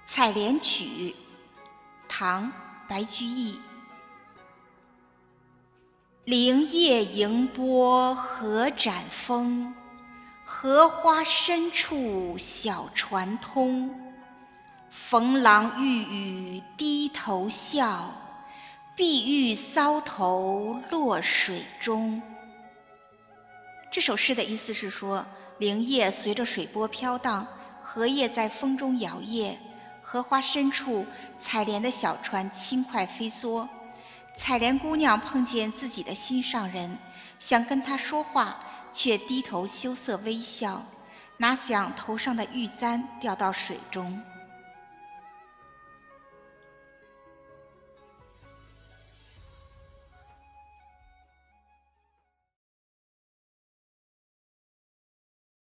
采莲曲，唐·白居易。灵叶盈波何展风，荷花深处小船通。逢郎欲语低头笑，碧玉搔头落水中。这首诗的意思是说，灵叶随着水波飘荡，荷叶在风中摇曳，荷花深处采莲的小船轻快飞梭。采莲姑娘碰见自己的心上人，想跟他说话，却低头羞涩微笑，哪想头上的玉簪掉到水中。